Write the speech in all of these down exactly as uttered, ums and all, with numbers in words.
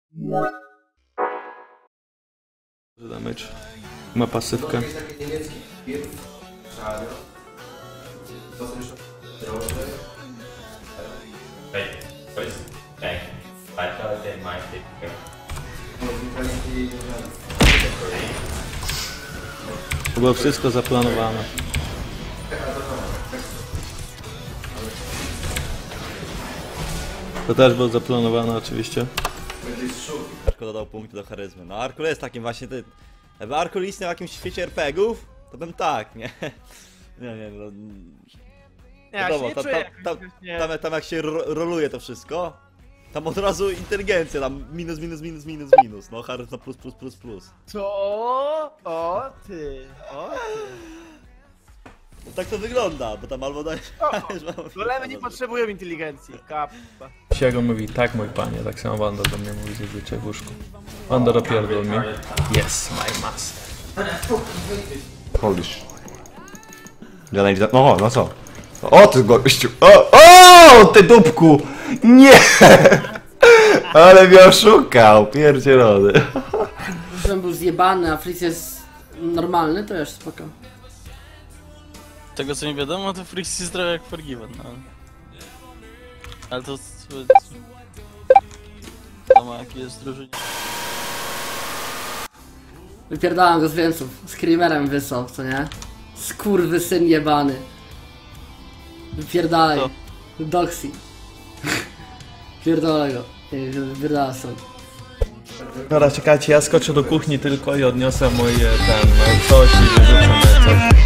Damage. Ma pasywkę. To było wszystko zaplanowane. To też było zaplanowane oczywiście. Arko dodał punkty do charyzmy. No Arkul jest takim właśnie ty. Jakby Arkul istniał w jakimś świecie er pe gie ów, to bym tak, nie? Nie, nie, no. Ja Wiadomo, się tam, nie tam, czuję tam, jakoś, tam, tam jak się ro roluje to wszystko, tam od razu inteligencja, tam minus, minus, minus, minus, minus. No charyzma plus, plus, plus, plus. Co? O ty, o ty. No tak to wygląda, bo tam albo dajesz... Golemy nie potrzebują inteligencji, kappa. Siego mówi, tak mój panie, tak samo Wanda do mnie mówi zazwyczaj w łóżku. Wanda dopierdol mi. Yes, my master. Polish. No, no co? O ty gościu! O, o, ty dupku! Nie! Ale mnie oszukał, pierdzielony. Gdybym był zjebany, a Fritz jest normalny, to już spoko. Tego co mi wiadomo, to Frix jest trochę jak Forgiven, no. Ale to... To ma jaki jest drużynie. Wypierdalam go z więców. Screamerem wysłał, co nie? Skurwy syn jebany. Wypierdalaj. Co? Doxy. Pierdolę go. Wypierdala stąd. Dobra, czekajcie, ja skoczę do kuchni tylko i odniosę moje ten, no coś i wyrzucę na coś.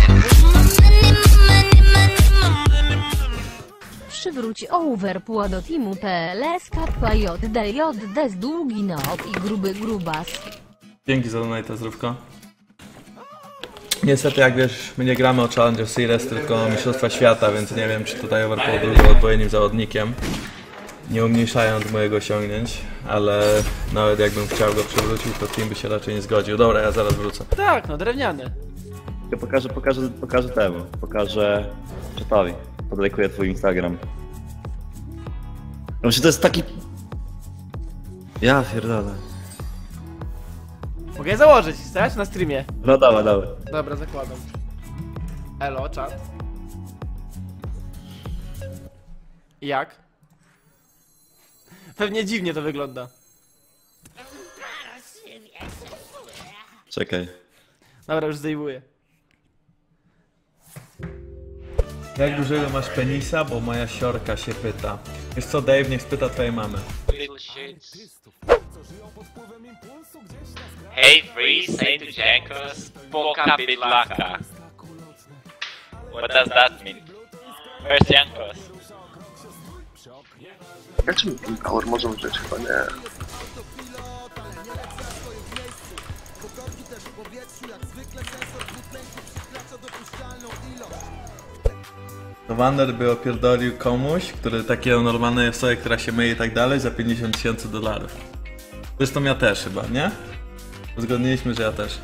Przywróć overpła do teamu P L S Kappa J D J D z długi nob i gruby grubas. Dzięki za donate, zdrówko. Niestety, jak wiesz, my nie gramy o Challenger Series, tylko Mistrzostwa Świata, więc nie wiem, czy tutaj Overpool był odpowiednim zawodnikiem. Nie umniejszając mojego osiągnięć, ale nawet jakbym chciał go przywrócić, to team by się raczej nie zgodził. Dobra, ja zaraz wrócę. Tak, no drewniany. Ja pokażę, pokażę, pokażę temu, pokażę czatowi. Podlejkuję twój Instagram. No, czy to jest taki... Ja pierdolę. Mogę je założyć, chcesz? Na streamie. No dawaj, dawaj. Dobra, zakładam. Elo, czat. Jak? Pewnie dziwnie to wygląda. Czekaj. Dobra, już zdejmuję. Jak dużego masz penisa, bo moja siorka się pyta. Wiesz co, Dave, niech spyta twojej mamy. Hey Freeze, say to Jankos, Poka Bidlaka. What does that mean? Where's Jankos? Ja czym ten power może użyć? Chyba nie. To Wander by opierdolił komuś, który takiego normalnej osobie, która się myje i tak dalej, za pięćdziesiąt tysięcy dolarów. Zresztą ja też chyba, nie? Uzgodniliśmy, że ja też.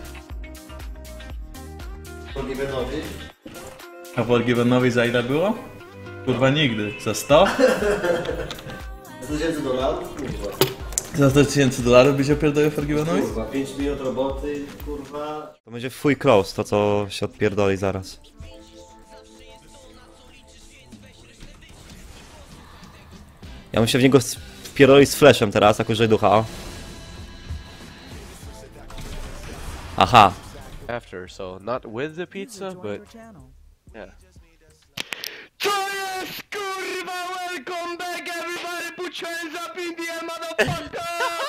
Forgivenowi? A Forgivenowi za ile było? Kurwa nigdy. Za sto? sto tysięcy dolarów? Kurwa. Za sto tysięcy dolarów byś opierdolił Forgivenowi? Kurwa, pięć minut roboty, kurwa. To będzie full close, to co się odpierdoli zaraz. Ja bym się w niego wpierdolił z flashem teraz, jako że ducha. Aha. After, so not with the pizza, but yeah. Co jest kurwa? Welcome back everybody, put your hands up in the air, motherfucker!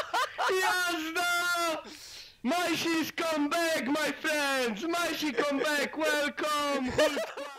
Jazda! Maishi come back, my friends! Maishi come back, welcome!